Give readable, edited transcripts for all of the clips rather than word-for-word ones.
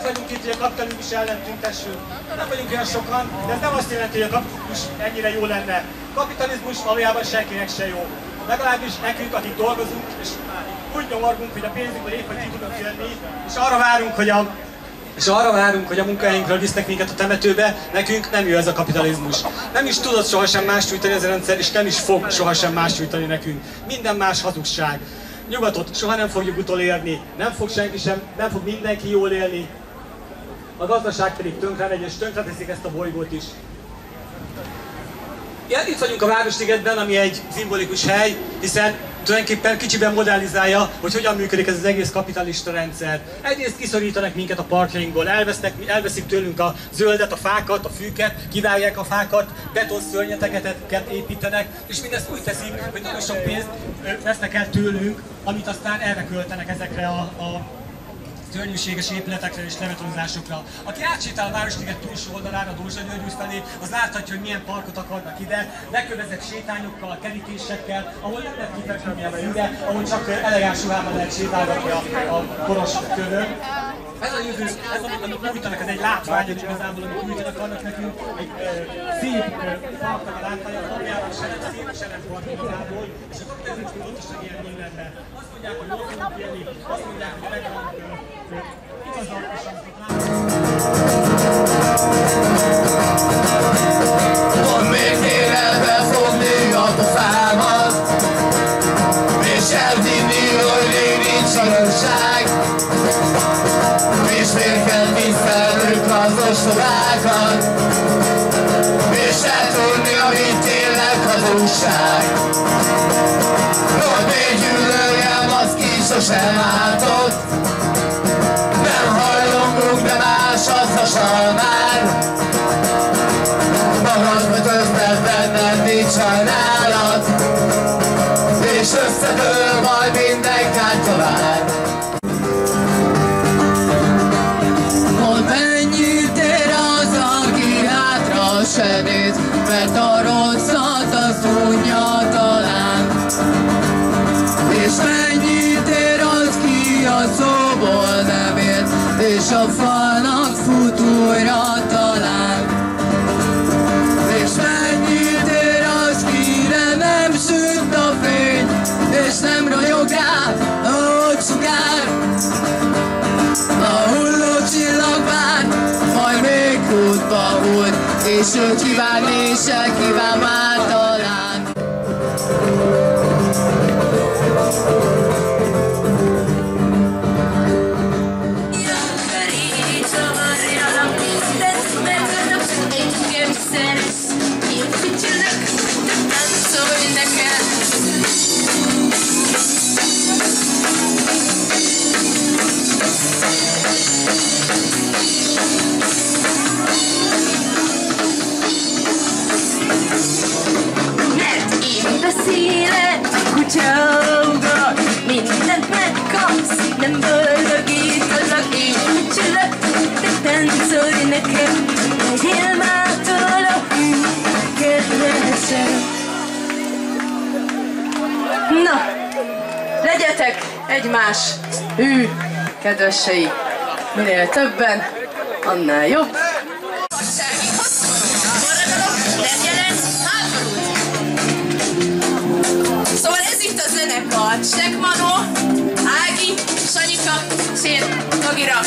vagyunk itt, hogy a kapitalizmus ellen tüntessünk. Nem vagyunk olyan sokan, de ez nem azt jelenti, hogy a kapitalizmus ennyire jó lenne. A kapitalizmus valójában senkinek se jó. Legalábbis nekünk, akik dolgozunk, és úgy nyomorgunk, hogy a pénzünkből épp, hogy ki tudunk jönni, és arra várunk, hogy a munkahelyünkről visznek minket a temetőbe, nekünk nem jó ez a kapitalizmus. Nem is tudott sohasem más nyújtani ez a rendszer, és nem is fog sohasem más nyújtani nekünk. Minden más hazugság. Nyugatot soha nem fogjuk utolérni, nem fog senki sem, nem fog mindenki jól élni. A gazdaság pedig tönkre megy, és tönkre teszik ezt a bolygót is. Ja, itt vagyunk a Városligetben, ami egy szimbolikus hely, hiszen tulajdonképpen kicsiben modellizálja, hogy hogyan működik ez az egész kapitalista rendszer. Egyrészt kiszorítanak minket a parkjainkból, elveszik tőlünk a zöldet, a fákat, a fűket, kivágják a fákat, betonszörnyeteket építenek, és mindezt úgy teszik, hogy nagyon sok pénzt vesznek el tőlünk, amit aztán erre költenek ezekre a szörnyűséges épületekre és lebetonzásokra. Aki átsétál a Városliget túlsó oldalára, Dózsa György út felé, az láthatja, hogy milyen parkot akarnak ide, lekövezett sétányokkal, kerítésekkel, ahol nem lehet kifekülni a ide, ahol csak elegáns ruhában lehet sétálgatni a koros kövön. Ez a jövő, ez amit nyújtanak, ez egy látvány, hogy igazából amit nyújtanak annak nekünk, egy szép parknak a látványa, valójában se nem szép, se nem park igazából, és a kapitalizmus pontosan ilyen mindenben. Azt mondják, hogy jól fogunk élni, azt mondják, hogy megvannak igazak, és amit Pont még térelbe fogni a pofámat, és elvinni, hogy még nincs igazság. És miért kell tisztelnünk az ostorákat, és eltudni, amit tényleg hazugság. Hogy még gyűlöljem, az ki sosem látott, nem hajlongunk, de más az hasonl már. Magasba töznek benned, nincs sajnálat, és összedől majd minden kártya vár. Se néz, mert a rosszat az unja talán. És mennyit ér az, ki a szóból nem ért, és a falnak fut újra talán. És mennyit ér az, kire nem süt a fény, és nem ragyog rá a sugár. A hulló csillag vár, majd még útba út, és ő kívánni se kíván már talán. Mindent megkapsz, nem boldogítotlak, én csillak, de táncolj nekem, legyél mától a kedvesem. Na, legyetek egymás hű kedvesei, minél többen, annál jobb. Sek Manó, Ági, Sanyika, Szél, Tagira.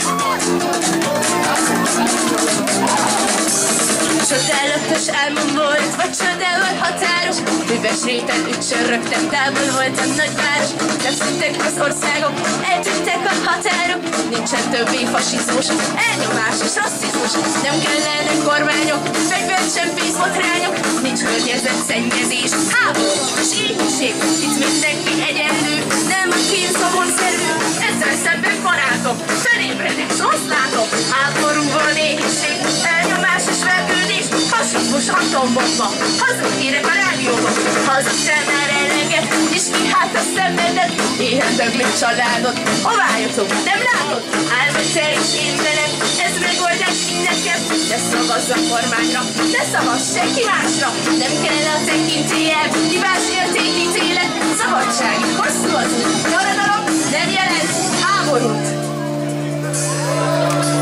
Csodálatos álmom volt, vagy csodával határos, hűvös réten ücsörögtem, távol voltam nagyváros. Megszűntek az országok, eltűntek a határok, nincsen többé fasizmus, elnyomás és rasszizmus. Nem kellenek kormányok, fegyvercsempész botrányok, nincs környezetszennyezés, háború és éhínség. Itt mindenki egyenlő, nem a kínszomorszerű, ezzel szemben barátok, felébredek, s azt látom, háborúban éhínség, elnyomás és vergődés, fasizmus, atombomba, hazug hírek a rádióban, hazudtál már eleget, és ki hát a szemedet, éhen döglik családod, hová jutunk, nem látod? Álmod te is én veled, ez megoldás nekem, ne szavazz a kormányra, ne szavazz senki másra, nem kell a tekintélyel, hibás értékítélet, szabadságig hosszú az út, maradalom nem jelent háborút.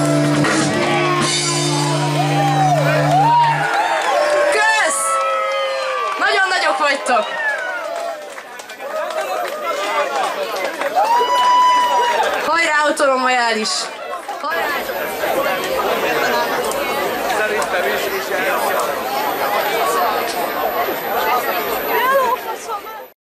Sziasztok! Hajrá, autonomajális! Hajrá! Szerintem is.